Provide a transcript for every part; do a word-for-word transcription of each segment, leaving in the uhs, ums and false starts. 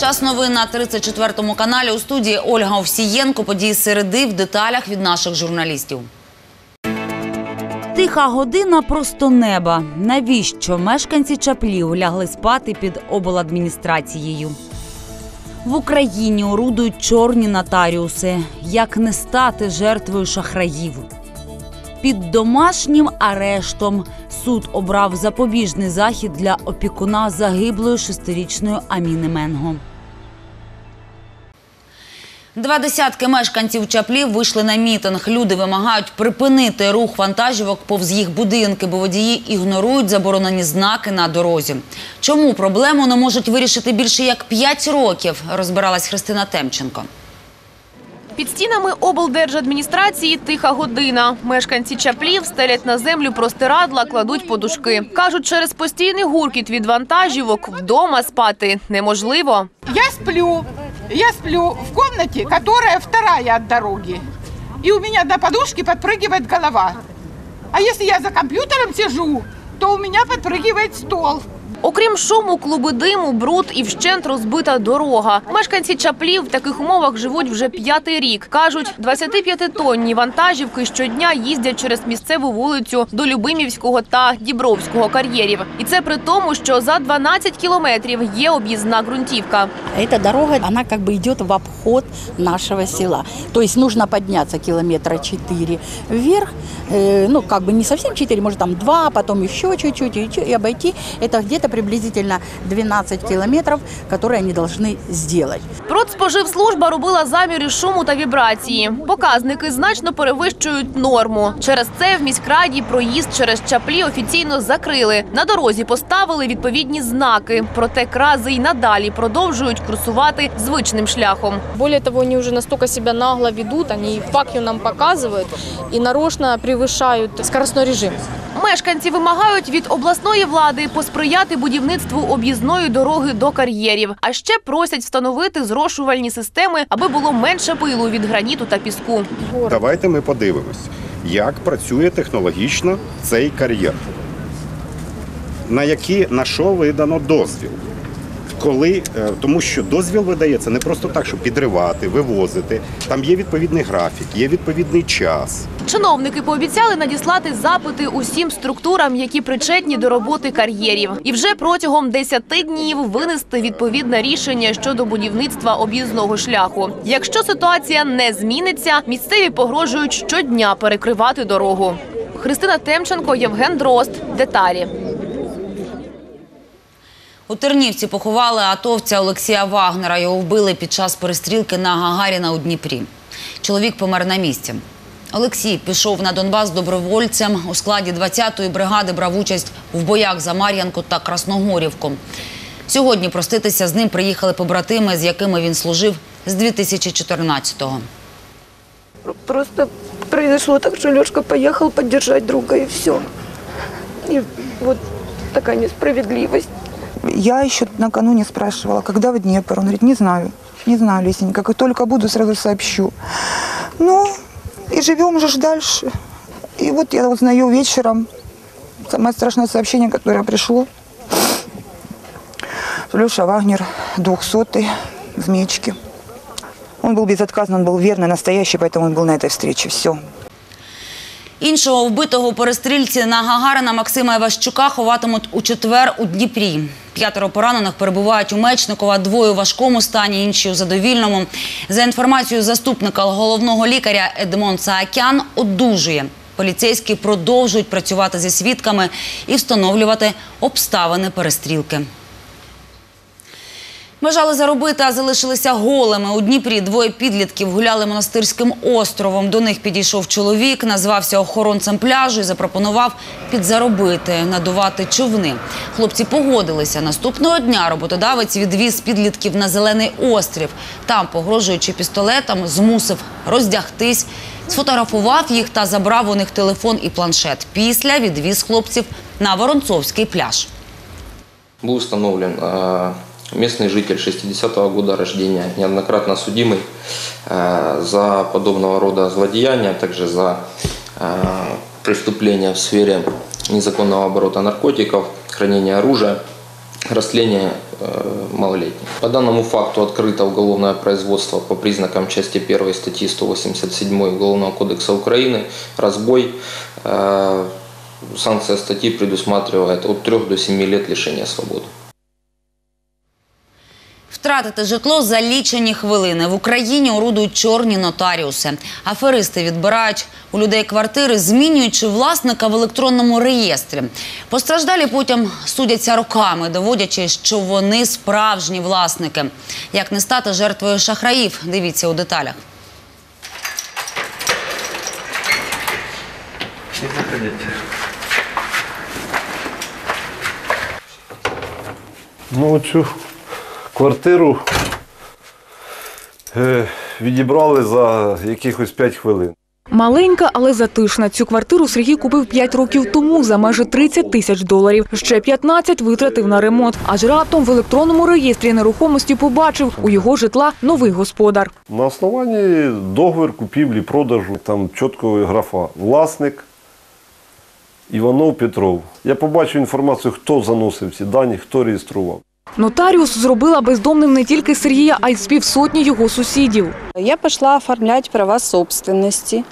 Час новин на тридцять четвертому каналі. У студії Ольга Овсієнко. Події середи в деталях від наших журналістів. Тиха година просто неба. Навіщо мешканці Чаплів лягли спати під обладміністрацією? В Україні орудують чорні нотаріуси. Як не стати жертвою шахраїв? Під домашнім арештом суд обрав запобіжний захід для опікуна загиблої шестирічної Аміни Менго. Два десятки мешканців Чаплів вийшли на мітинг. Люди вимагають припинити рух вантажівок повз їх будинки, бо водії ігнорують заборонені знаки на дорозі. Чому проблему не можуть вирішити більше як п'ять років, розбиралась Христина Темченко. Під стінами облдержадміністрації тиха година. Мешканці Чаплів стелять на землю простирадла, кладуть подушки. Кажуть, через постійний гуркіт від вантажівок вдома спати неможливо. Я сплю, я сплю в комнате, которая вторая от дороги. И у меня на подушке подпрыгивает голова. А если я за компьютером сижу, то у меня подпрыгивает стол. Окрім шуму, клуби диму, бруд і вщент розбита дорога. Мешканці Чаплів в таких умовах живуть вже п'ятий рік. Кажуть, двадцятип'ятитонні вантажівки щодня їздять через місцеву вулицю до Любимівського та Дібровського кар'єрів. І це при тому, що за дванадцять кілометрів є об'їзна ґрунтівка. Ця дорога, вона як би йде в обход нашого села. Тобто потрібно піднятися кілометра чотири вверх, ну, як би не зовсім чотири, може там два, потім ще чуть-чуть, і обійти. Це где-то приблизительно дванадцять кілометрів, які вони повинні зробити. Продспоживслужба робила заміри шуму та вібрації. Показники значно перевищують норму. Через це в міськраді проїзд через Чаплі офіційно закрили. На дорозі поставили відповідні знаки. Проте крази й надалі продовжують курсувати звичним шляхом. Более того, вони вже настільки себе нагло ведуть, вони факти нам показують і нарочно перевищують скоростний режим. Мешканці вимагають від обласної влади посприяти будівництву об'їзної дороги до кар'єрів. А ще просять встановити зрошувальні системи, аби було менше пилу від граніту та піску. Давайте ми подивимось, як працює технологічно цей кар'єр. На які, на що видано дозвіл. Коли, тому що дозвіл видається не просто так, щоб підривати, вивозити. Там є відповідний графік, є відповідний час. Чиновники пообіцяли надіслати запити усім структурам, які причетні до роботи кар'єрів. І вже протягом десяти днів винести відповідне рішення щодо будівництва об'їзного шляху. Якщо ситуація не зміниться, місцеві погрожують щодня перекривати дорогу. Христина Темченко, Євген Дрозд. Деталі. У Тернівці поховали атовця Олексія Вагнера. Його вбили під час перестрілки на Гагаріна у Дніпрі. Чоловік помер на місці. Олексій пішов на Донбас добровольцем. У складі двадцятої бригади брав участь в боях за Мар'янку та Красногорівку. Сьогодні проститися з ним приїхали побратими, з якими він служив з дві тисячі чотирнадцятого. Просто произошло так, что Лёшка поехал поддержать друга, и все. И вот такая несправедливость. Я еще накануне спрашивала, когда в Днепр. Он говорит, не знаю, не знаю, Лесенька, как только буду, сразу сообщу. Ну, и живем же дальше. И вот я узнаю вечером самое страшное сообщение, которое пришло. Леша Вагнер, двухсотый, в Мечке. Он был безотказный, он был верный, настоящий, поэтому он был на этой встрече. Все. Іншого вбитого у перестрільці на Гагаріна Максима Іващука ховатимуть у четвер у Дніпрі. П'ятеро поранених перебувають у Мечникова, двоє у важкому стані, інші у задовільному. За інформацією заступника головного лікаря Едмон Саакян, одужує. Поліцейські продовжують працювати зі свідками і встановлювати обставини перестрілки. Бажали заробити, а залишилися голими. У Дніпрі двоє підлітків гуляли Монастирським островом. До них підійшов чоловік, назвався охоронцем пляжу і запропонував підзаробити, надувати човни. Хлопці погодилися. Наступного дня роботодавець відвіз підлітків на Зелений острів. Там, погрожуючи пістолетом, змусив роздягтись, сфотографував їх та забрав у них телефон і планшет. Після відвіз хлопців на Воронцовський пляж. Був встановлений местный житель шестидесятого года рождения, неоднократно судимый э, за подобного рода злодеяния, а также за э, преступления в сфере незаконного оборота наркотиков, хранения оружия, растления малолетних. По данному факту открыто уголовное производство по признакам части первой статьи сто восемьдесят семь Уголовного кодекса Украины «Разбой». Санкция статьи предусматривает от трёх до семи лет лишения свободы. Втратити житло за лічені хвилини. В Україні орудують чорні нотаріуси. Аферисти відбирають у людей квартири, змінюючи власника в електронному реєстрі. Постраждалі потім судяться роками, доводячи, що вони справжні власники. Як не стати жертвою шахраїв? Дивіться у деталях. Ну, цю квартиру е, відібрали за якихось п'ять хвилин. Маленька, але затишна. Цю квартиру Сергій купив п'ять років тому за майже тридцять тисяч доларів. Ще п'ятнадцять витратив на ремонт. Аж раптом в електронному реєстрі нерухомості побачив у його житла новий господар. На основанні договір купівлі-продажу, там чітко графа «Власник Іванов Петров». Я побачив інформацію, хто заносив ці дані, хто реєстрував. Нотаріус зробила бездомним не тільки Сергія, а й з півсотні його сусідів. Я пошла оформлять права собственности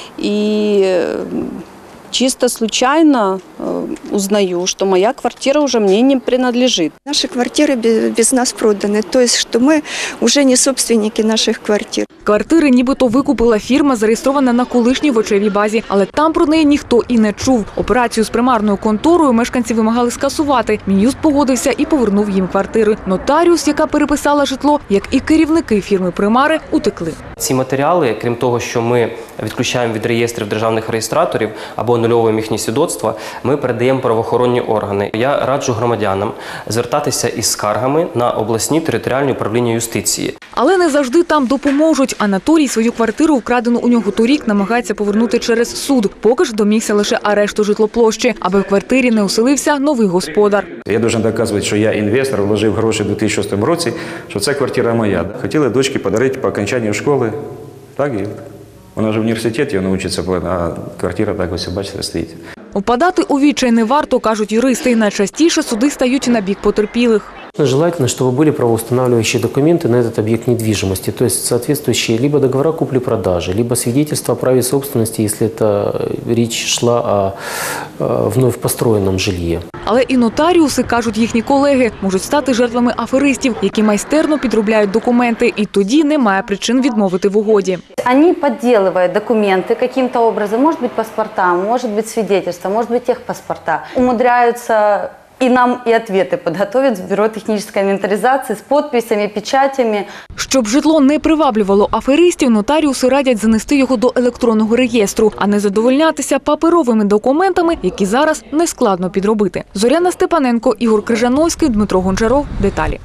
и чисто случайно узнаю, что моя квартира уже мне не принадлежит. Наши квартиры без нас проданы, то есть что мы уже не собственники наших квартир. Квартири нібито викупила фірма, зареєстрована на колишній вочевій базі, але там про неї ніхто і не чув. Операцію з примарною конторою мешканці вимагали скасувати. Мін'юст погодився і повернув їм квартири. Нотаріус, яка переписала житло, як і керівники фірми «Примари», утекли. Ці матеріали, крім того, що ми відключаємо від реєстрів державних реєстраторів або анульовуємо їхні свідоцтва, ми передаємо правоохоронні органи. Я раджу громадянам звертатися із скаргами на обласні територіальні управління юстиції. Але не завжди там допоможуть. Анатолій свою квартиру, вкрадену у нього торік, намагається повернути через суд. Поки ж домігся лише арешту житлоплощі, аби в квартирі не оселився новий господар. Я должен доказувати, що я інвестор, вложив гроші в дві тисячі шостому році, що ця квартира моя. Хотіли дочці подарити по окончанню школи. Так і вона ж в університеті, вона вчиться, а квартира так ось, бачите, стоїть. Впадати у відчай не варто, кажуть юристи. Найчастіше суди стають на бік потерпілих. Желательно, чтобы были правоустанавливающие документы на этот объект недвижимости, то есть соответствующие либо договора купли-продажи, либо свидетельства о праве собственности, если это речь шла о вновь построенном жилье. Але і нотаріуси, кажуть їхні колеги, можуть стати жертвами аферистів, які майстерно підробляють документи, і тоді немає причин відмовити в угоді. Вони підроблюють документи яким-то образом, може бути паспорта, може бути свідетельства, може бути техпаспорта, умудряються и нам и ответы подготовят в Бюро технической инвентаризации с подписями, печатями. Щоб житло не приваблювало аферистів, нотаріуси радять занести його до електронного реєстру, а не задовольнятися паперовими документами, які зараз нескладно підробити. Зоряна Степаненко, Ігор Крижановський, Дмитро Гончаров. Деталі.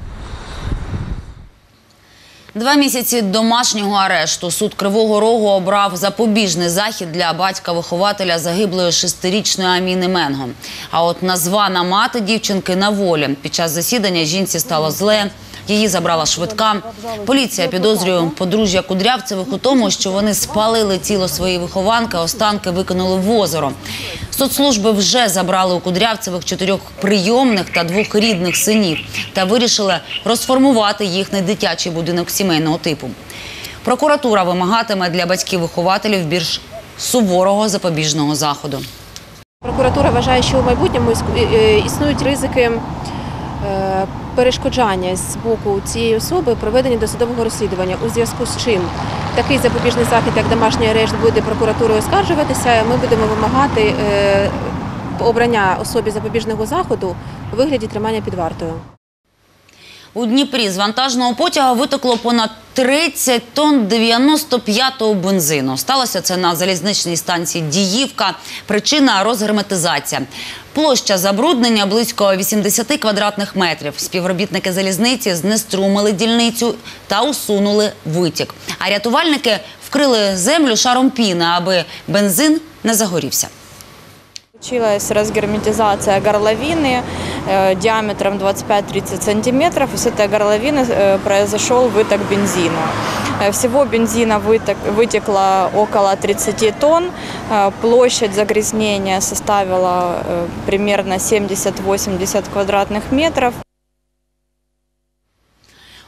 Два місяці домашнього арешту. Суд Кривого Рогу обрав запобіжний захід для батька-вихователя загиблої шестирічної Аміни Менго. А от названа мати дівчинки на волі. Під час засідання жінці стало зле. Її забрала швидка. Поліція підозрює подружжя Кудрявцевих у тому, що вони спалили тіло своєї вихованки, а останки викинули в озеро. Соцслужби вже забрали у Кудрявцевих чотирьох прийомних та двох рідних синів та вирішили розформувати їхній дитячий будинок сімейного типу. Прокуратура вимагатиме для батьків-вихователів більш суворого запобіжного заходу. Прокуратура вважає, що у майбутньому існують ризики перешкоджання з боку цієї особи проведення досудового розслідування, у зв'язку з чим такий запобіжний захід, як домашній арешт, буде прокуратурою оскаржуватися. Ми будемо вимагати обрання особі запобіжного заходу у вигляді тримання під вартою. У Дніпрі з вантажного потяга витекло понад тридцять тонн дев'яносто п'ятого бензину. Сталося це на залізничній станції Діївка. Причина – розгерметизація. Площа забруднення – близько вісімдесят квадратних метрів. Співробітники залізниці знеструмили дільницю та усунули витік. А рятувальники вкрили землю шаром піни, аби бензин не загорівся. Случилась разгерметизация горловины э, диаметром двадцать пять — тридцать сантиметров. И с этой горловины э, произошел выток бензина. Э, всего бензина вытек, вытекло около тридцати тонн. Э, площадь загрязнения составила э, примерно семьдесят — восемьдесят квадратных метров.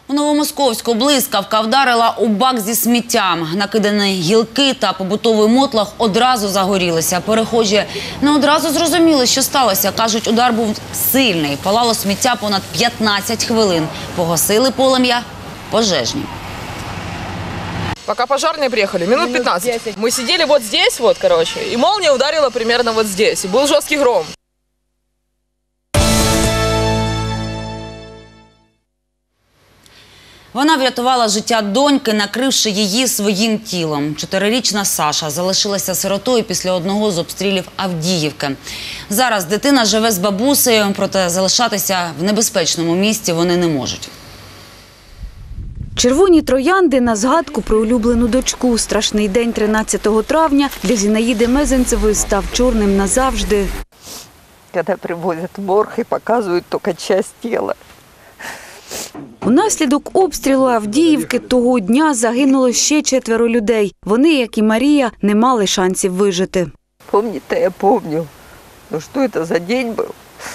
У Новомосковську блискавка вдарила у бак зі сміттям. Накидані гілки та побутовий мотлах одразу загорілися. Перехожі не одразу зрозуміли, що сталося. Кажуть, удар був сильний. Палало сміття понад п'ятнадцять хвилин. Погасили полум'я пожежні. Пока пожарные приехали, минут пятнадцать. Мы сидели вот здесь, вот, короче, и молния ударила примерно вот здесь. И был жесткий гром. Вона врятувала життя доньки, накривши її своїм тілом. Чотирирічна Саша залишилася сиротою після одного з обстрілів Авдіївки. Зараз дитина живе з бабусею, проте залишатися в небезпечному місці вони не можуть. Червоні троянди на згадку про улюблену дочку. Страшний день тринадцятого травня для Зінаїди Мезенцевої став чорним назавжди. Коли привозять в морг і показують тільки часть тіла. Унаслідок обстрілу Авдіївки того дня загинуло ще четверо людей. Вони, як і Марія, не мали шансів вижити. Пам'ятаєте, я пам'ятаю. Ну що це за день був?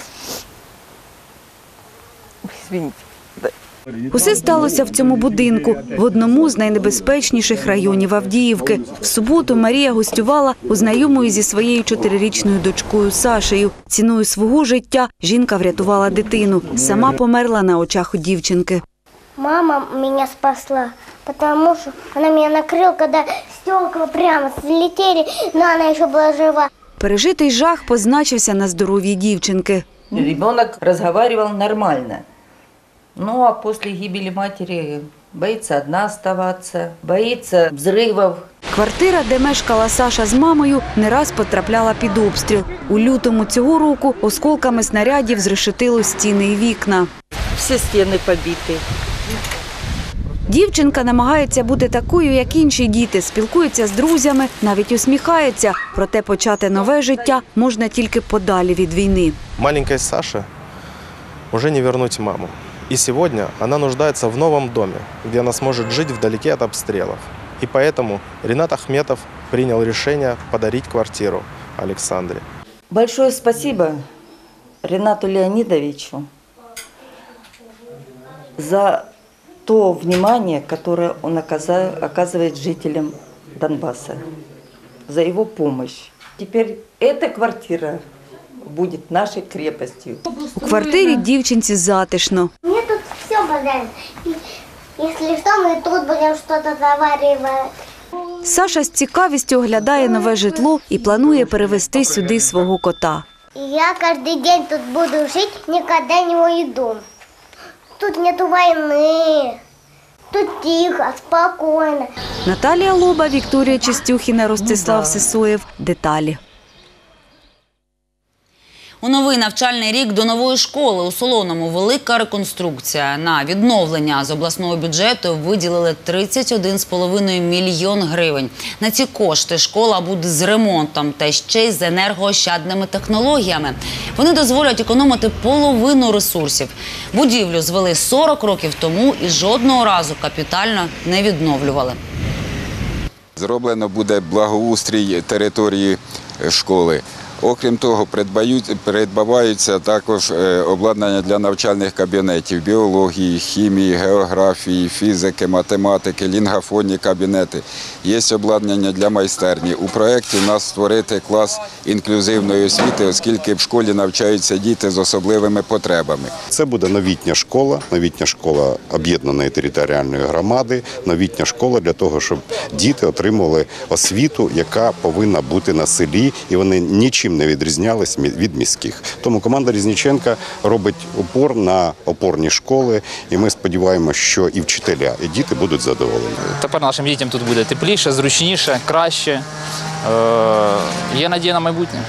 Извините. Усе сталося в цьому будинку, в одному з найнебезпечніших районів Авдіївки. В суботу Марія гостювала у знайомої зі своєю чотирирічною дочкою Сашею. Ціною свого життя жінка врятувала дитину. Сама померла на очах у дівчинки. Мама мене спасла, тому що вона мене накрила, коли стекла прямо злетіли, але вона ще була жива. Пережитий жах позначився на здоров'ї дівчинки. Ребенок разговаривал нормально. Ну, а после гибели матери боится одна оставаться, боится взрывов. Квартира, де мешкала Саша з мамою, не раз потрапляла під обстріл. У лютому цього року осколками снарядів зрешетило стіни і вікна. Всі стіни побиті. Дівчинка намагається бути такою, як інші діти, спілкується з друзями, навіть усміхається. Проте почати нове життя можна тільки подалі від війни. Маленькая Саша уже не вернуть маму. И сегодня она нуждается в новом доме, где она сможет жить вдалеке от обстрелов. И поэтому Ринат Ахметов принял решение подарить квартиру Александре. Большое спасибо Ринату Леонидовичу за то внимание, которое он оказывает жителям Донбасса, за его помощь. Теперь эта квартира будет нашей крепостью. У квартирі дівчинці затишно. Мне тут все подали. Если что, мы тут будем что-то заваривать. Саша з цікавістю оглядає нове житло і планує перевезти сюди свого кота. Я каждый день тут буду жить, никогда не уйду. Тут нету войны. Тут тихо, спокойно. Наталія Лоба, Вікторія Чистюхіна, Ростислав Сисоєв. Деталі. У новий навчальний рік до нової школи у Солоному велика реконструкція. На відновлення з обласного бюджету виділили тридцять один з половиною мільйон гривень. На ці кошти школа буде з ремонтом та ще й з енергоощадними технологіями. Вони дозволять економити половину ресурсів. Будівлю звели сорок років тому і жодного разу капітально не відновлювали. Зроблено буде благоустрій території школи. Окрім того, придбаваються також обладнання для навчальних кабінетів, біології, хімії, географії, фізики, математики, лінгофонні кабінети. Є обладнання для майстерні. У проєкті у нас створити клас інклюзивної освіти, оскільки в школі навчаються діти з особливими потребами. Це буде новітня школа, новітня школа об'єднаної територіальної громади, новітня школа для того, щоб діти отримували освіту, яка повинна бути на селі, і вони нічим не відрізнялись від міських. Тому команда Різніченка робить упор на опорні школи, і ми сподіваємося, що і вчителя, і діти будуть задоволені. Тепер нашим дітям тут буде тепліше, зручніше, краще. Є надія на майбутнє.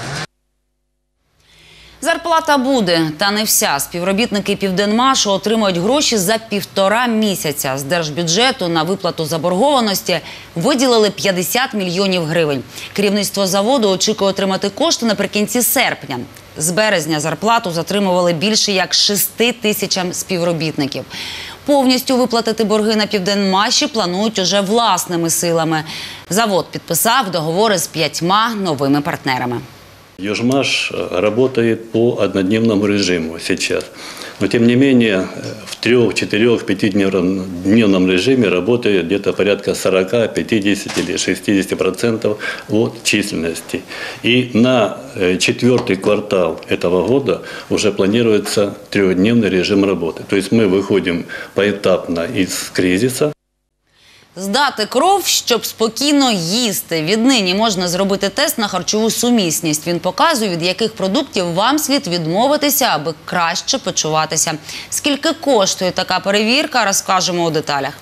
Зарплата буде, та не вся. Співробітники «Південмашу» отримують гроші за півтора місяця. З держбюджету на виплату заборгованості виділили п'ятдесят мільйонів гривень. Керівництво заводу очікує отримати кошти наприкінці серпня. З березня зарплату затримували більше як шести тисячам співробітників. Повністю виплатити борги на «Південмаші» планують уже власними силами. Завод підписав договори з п'ятьма новими партнерами. Южмаш работает по однодневному режиму сейчас. Но тем не менее в трех, четырех, пятидневном режиме работает где-то порядка сорока, пятидесяти или шестидесяти процентов от численности. И на четвертый квартал этого года уже планируется трехдневный режим работы. То есть мы выходим поэтапно из кризиса. Здати кров, щоб спокійно їсти. Віднині можна зробити тест на харчову сумісність. Він показує, від яких продуктів вам слід відмовитися, аби краще почуватися. Скільки коштує така перевірка, розкажемо у деталях.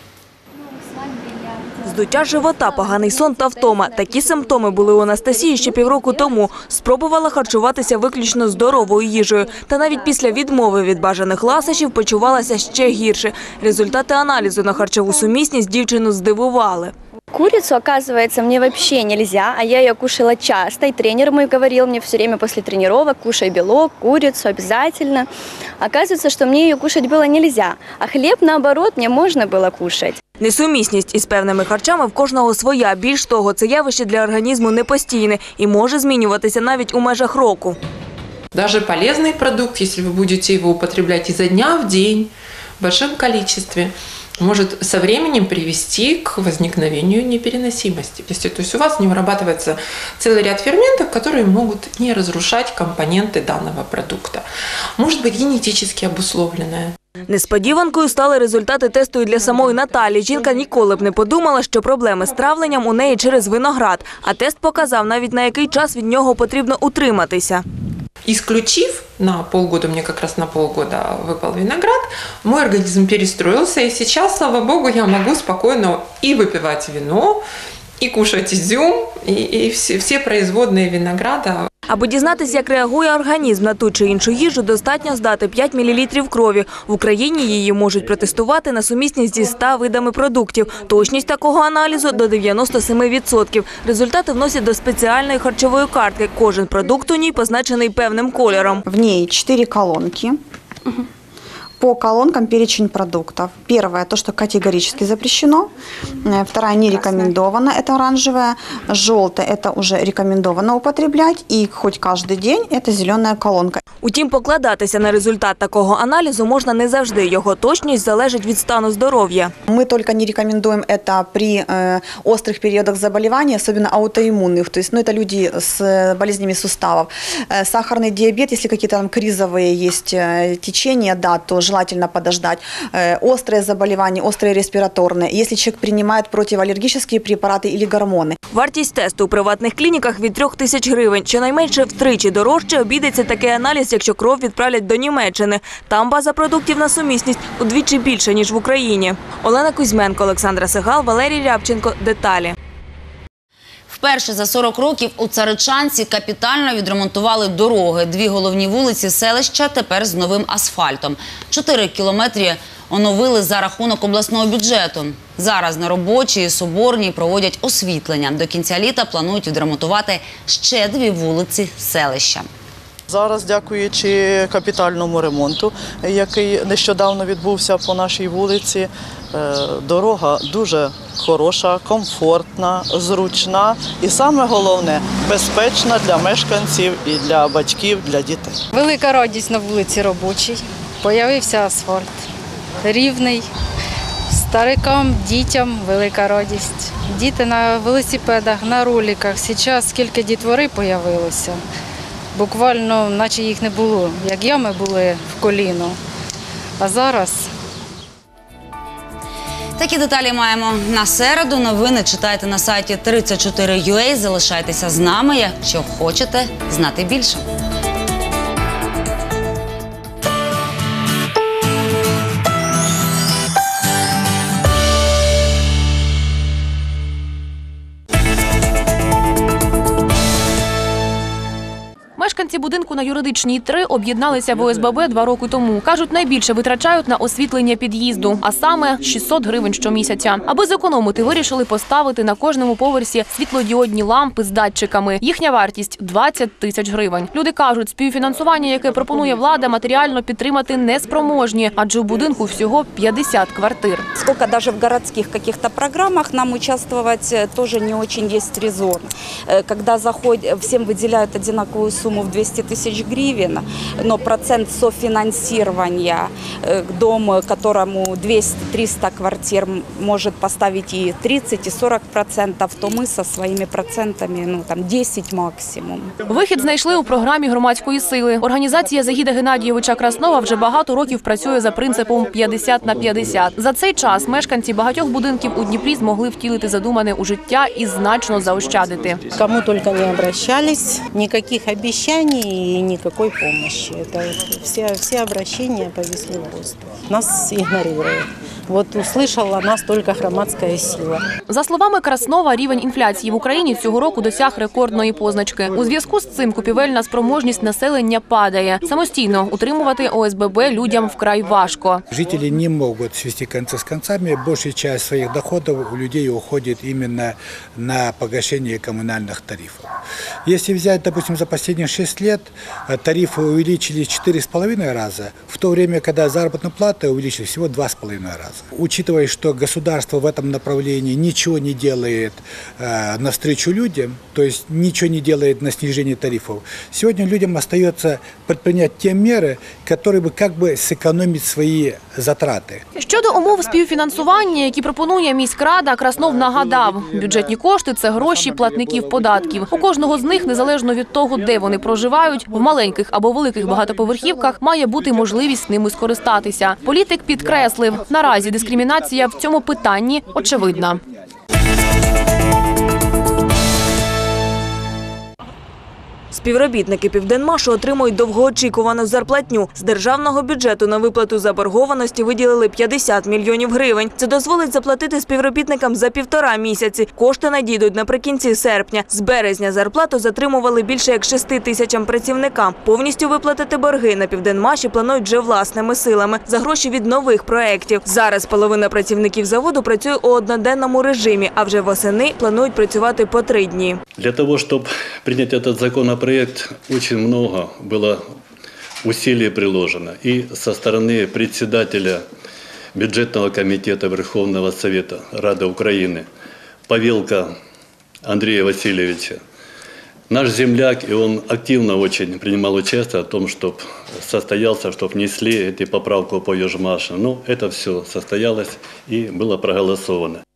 Здуття живота, поганий сон та втома. Такі симптоми були у Анастасії ще півроку тому. Спробувала харчуватися виключно здоровою їжею. Та навіть після відмови від бажаних ласощів почувалася ще гірше. Результати аналізу на харчову сумісність дівчину здивували. Курицу, оказывается, мне вообще нельзя, а я ее кушала часто. И тренер мой говорил мне все время после тренировок: кушай белок, курицу обязательно. Оказывается, что мне ее кушать было нельзя, а хлеб, наоборот, мне можно было кушать. Несумісність із певними харчами в кожного своя. Більш того, це явище для організму непостійне і може змінюватися навіть у межах року. Даже полезный продукт, если вы будете его употреблять изо дня в день в большом количестве, может со временем привести к возникновению непереносимости. То есть у вас не вырабатывается целый ряд ферментов, которые могут не разрушать компоненты данного продукта. Может быть генетически обусловленное. Несподіванкою стали результати тесту і для самої Наталі. Жінка ніколи б не подумала, що проблеми з травленням у неї через виноград. А тест показав, навіть на який час від нього потрібно утриматися. Исключив, на полгода, мне как раз на полгода выпал виноград, мой организм перестроился, и сейчас, слава богу, я могу спокойно и выпивать вино, и кушать изюм, и, и все, все производные винограда. Аби дізнатися, як реагує організм на ту чи іншу їжу, достатньо здати п'ять мілілітрів крові. В Україні її можуть протестувати на сумісність зі ста видами продуктів. Точність такого аналізу – до дев'яноста семи відсотків. Результати вносять до спеціальної харчової картки. Кожен продукт у ній позначений певним кольором. В ней четыре колонки. По колонкам перечень продуктов. Первое, то, что категорически запрещено. Вторая, не рекомендовано, это оранжевая. Желтая, это уже рекомендовано употреблять. И хоть каждый день, это зеленая колонка. Утім, покладатися на результат такого аналізу можна не завжди. Його точність залежить від стану здоров'я. Мы только не рекомендуем это при э, острых периодах заболеваний, особенно аутоиммунных. То есть, ну, это люди с болезнями суставов. Э, сахарный диабет, если какие-то там кризовые есть э, течения, да, то желательно подождать. Э, острые заболевания, острые респираторные. Если человек принимает противоаллергические препараты или гормоны. Вартість тесту у приватних клініках від трьох тисяч гривень. Щонайменше втричі дорожче обійдеться такий аналіз, якщо кров відправлять до Німеччини. Там база продуктів на сумісність удвічі більше, ніж в Україні. Олена Кузьменко, Олександра Сигал, Валерій Рябченко. Деталі. Вперше за сорок років у Царичанці капітально відремонтували дороги. Дві головні вулиці селища тепер з новим асфальтом. Чотири кілометри оновили за рахунок обласного бюджету. Зараз на Робочій і Соборній проводять освітлення. До кінця літа планують відремонтувати ще дві вулиці селища. Зараз, дякуючи капітальному ремонту, який нещодавно відбувся по нашій вулиці, дорога дуже хороша, комфортна, зручна і, саме головне, безпечна для мешканців і для батьків, для дітей. Велика радість на вулиці Робочій. Появився асфальт. Рівний. Старикам, дітям велика радість. Діти на велосипедах, на роликах. Зараз скільки дітвори появилося. Буквально, наче їх не було, як ями були в коліно. А зараз... Такі деталі маємо на середу. Новини читайте на сайті тридцять чотири крапка ю а. Залишайтеся з нами, якщо хочете знати більше. Мешканці будинку на Юридичній три об'єдналися в О С Б Б два роки тому. Кажуть, найбільше витрачають на освітлення під'їзду, а саме шістсот гривень щомісяця. Аби зекономити, вирішили поставити на кожному поверсі світлодіодні лампи з датчиками. Їхня вартість – двадцять тисяч гривень. Люди кажуть, співфінансування, яке пропонує влада, матеріально підтримати неспроможні, адже у будинку всього п'ятдесят квартир. Сколько даже в городских каких-то программах нам участвовать тоже не очень есть резон. Когда заходят, всем выделяют одинаковую сумму в двести тысяч гривен, но процент софинансирования дому, которому двести-триста квартир, может поставить и тридцать, и сорок процентов, то мы со своими процентами, ну там десять максимум. Вихід знайшли у програмі громадської сили. Організація Загіда Геннадійовича Краснова вже багато років працює за принципом п'ятдесят на п'ятдесят. За цей час мешканці багатьох будинків у Дніпрі змогли втілити задумане у життя і значно заощадити. Кому только не обращались, никаких обещаний и никакой помощи. Это все, все обращения повисли в воздухе. Нас игнорируют. Вот услышала нас только громадська сила. За словами Краснова, рівень інфляції в Україні цього року досяг рекордної позначки. У зв'язку з цим купівельна спроможність населення падає. Самостійно утримувати О С Б Б людям вкрай важко. Жители не могут свести концы с концами. Большая часть своих доходов у людей уходит именно на погашение коммунальных тарифов. Если взять, допустим, за последние шесть лет, тарифы увеличились в четыре с половиной раза, в то время, когда заработная плата увеличилась всего два с половиной раза. Учитывая, что государство в этом направлении ничего не делает э, навстречу людям, то есть ничего не делает на снижение тарифов, сегодня людям остается предпринять те меры, которые бы как бы сэкономить свои затраты. Щодо умов співфінансування, які пропонує міськрада, Краснов нагадав, бюджетні кошти – це гроші платників податків. У кожного з них, незалежно від того, де вони проживають, в маленьких або великих багатоповерхівках має бути можливість ними скористатися. Політик підкреслив, наразі дискримінація в цьому питанні очевидна. Співробітники «Південмашу» отримують довгоочікувану зарплатню. З державного бюджету на виплату заборгованості виділили п'ятдесят мільйонів гривень. Це дозволить заплатити співробітникам за півтора місяці. Кошти надійдуть наприкінці серпня. З березня зарплату затримували більше як шести тисячам працівникам. Повністю виплатити борги на «Південмаші» планують вже власними силами за гроші від нових проєктів. Зараз половина працівників заводу працює у одноденному режимі, а вже восени планують працювати по три дні. Для того, щоб прийняти цей законопроект, очень много было усилий приложено и со стороны председателя бюджетного комитета Верховного Совета Рады Украины Павелка Андрея Васильевича. Наш земляк, и он активно очень принимал участие в том, чтобы состоялся, чтобы внесли эти поправку по Южмашу. Но это все состоялось и было проголосовано.